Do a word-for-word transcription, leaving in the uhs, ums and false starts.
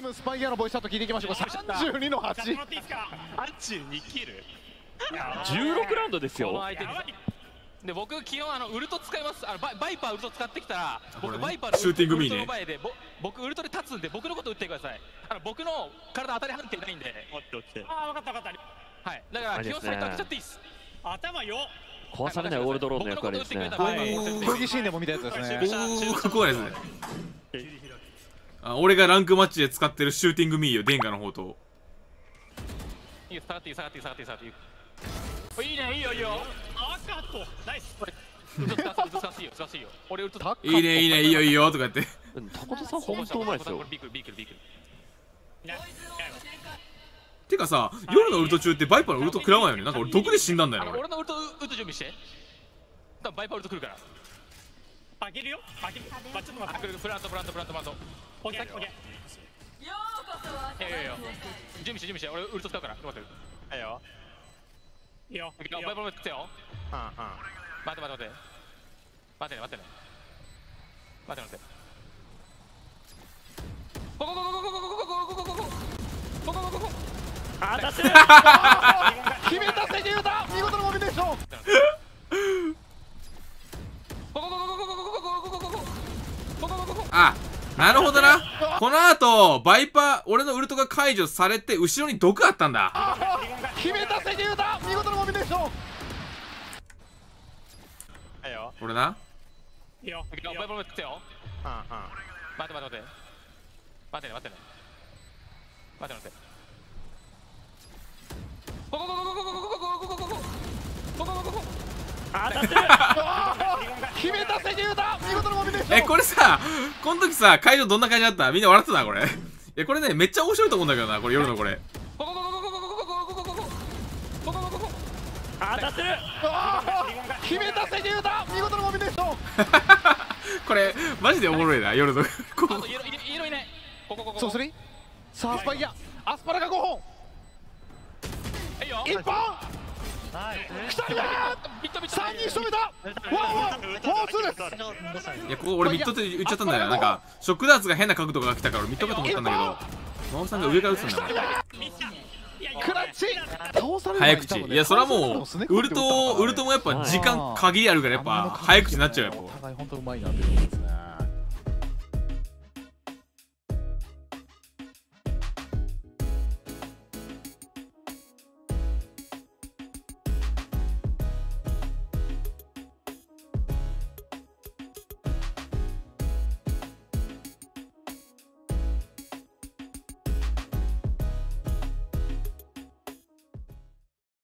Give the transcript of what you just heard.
ムスパイギアのボイスチャット聞いていきましょうか。さんじゅうにのはち。 さんじゅうにキル。 じゅうろくラウンドですよ。 で僕基本あのウルト使います。あのバイバイパーウルト使ってきたら僕バイパーのシューティングミーねウルトの前でぼ僕ウルトで立つんで僕のこと打ってください。あの僕の体当たり判定ないんで。 ああ分かった分かった。 はい。だから基本サイト開けちゃっていいっす。 頭よ。 壊されないオールドローンの役割ですね。 競技シーンでも見たやつですね。 おお、かっこいいですね。あ、俺がランクマッチで使ってるシューティングミーよ、デンガの方と。 いいよ、下がっていい、下がっていい、下がっていい、下がっていい。いいね、いいよ、いいよ。 赤とナイス。 これウルト使わせいいよ、使わせいいよ。俺ウルトいいね、いいね、いいよ、いいよとか言って。 高田さん本当うまいですよ。 ビークル、ビークル、ビークル。 てかさ、夜のウルト中ってバイパーのウルト食らわないよね。なんか俺毒で死んだんだよね。 俺のウルト打つ準備して。多分バイパーウルト来るから。 開けるよ。開ける。まあちょっと待って。 プラント、プラント、プラント、プラント。 オッケー、オッケー。 いやいやいや、準備して、準備して、俺ウルト使うから。待ってる。はいよ。 いいよ。 バイパーウルト食ってよ。うんうん。待って待って待って。待ってね、待ってね。待って待って。こここここここここここここここここここ。 あ、当たってる。 決めた関浦、見事なコンビネーション。 あ、なるほどな。この後バイパー、俺のウルトが解除されて後ろに毒あったんだ。 決めた関浦、見事なコンビネーション。 はいよ。 俺な。 いいよ。 バイパーウルト食ってよ。うんうん。待って待って待って。待ってね、待ってね。待って待って。ここここここここここここここここここ。 あ、当たってる。 決めた関浦、見事なコンビネーション。 え、これさ、この時さ、会場どんな感じだった？みんな笑ってたこれ。いや、これね、めっちゃ面白いと思うんだけどな、これ夜のこれ。 ここここここここここここここここここ。 あ、当たってる。 決めた関浦、見事なコンビネーション。 これ、マジでおもろいな、夜の。こあと色色いね。ここここ。 そうすり。さあスパイギア、アスパラがごほん。 いいよ。 いっぽん。ふたりめ。さんにん仕留めた。フォーフォーツーです。 いや、ここ俺ミッドって言っちゃったんだよ。なんか、ショックダーツが変な角度が来たから俺ミッドかと思ったんだけど、真央さんが上から打つんだな。 クラッチ。倒される前早口。いや、それはもう、ウルト、ウルトもやっぱ時間限りあるから、やっぱ早口になっちゃうよ。 お互い本当うまいなっていうことですね。